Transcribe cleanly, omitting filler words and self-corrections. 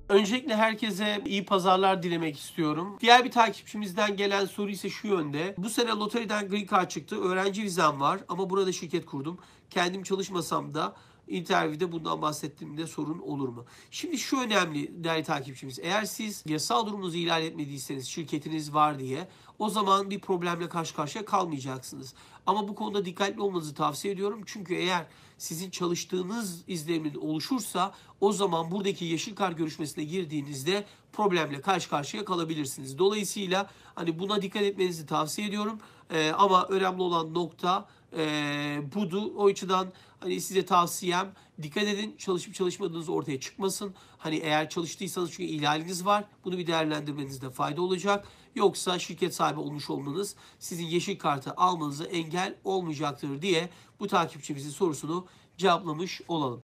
Öncelikle herkese iyi pazarlar dilemek istiyorum. Diğer bir takipçimizden gelen soru ise şu yönde. Bu sene loteriden Green Card çıktı. Öğrenci vizem var ama burada şirket kurdum. Kendim çalışmasam da interview'de bundan bahsettiğimde sorun olur mu? Şimdi şu önemli değerli takipçimiz. Eğer siz yasal durumunuzu ihlal etmediyseniz şirketiniz var diye o zaman bir problemle karşı karşıya kalmayacaksınız. Ama bu konuda dikkatli olmanızı tavsiye ediyorum. Çünkü eğer sizin çalıştığınız izlenimin oluşursa o zaman buradaki yeşil kart görüşmesine girdiğinizde problemle karşı karşıya kalabilirsiniz. Dolayısıyla hani buna dikkat etmenizi tavsiye ediyorum. Ama önemli olan nokta budur. O açıdan hani size tavsiyem dikkat edin, çalışıp çalışmadığınız ortaya çıkmasın. Hani eğer çalıştıysanız çünkü ihlaliniz var. Bunu bir değerlendirmenizde fayda olacak. Yoksa şirket sahibi olmuş olmanız sizin yeşil kartı almanıza engel olmayacaktır diye bu takipçimizin sorusunu cevaplamış olalım.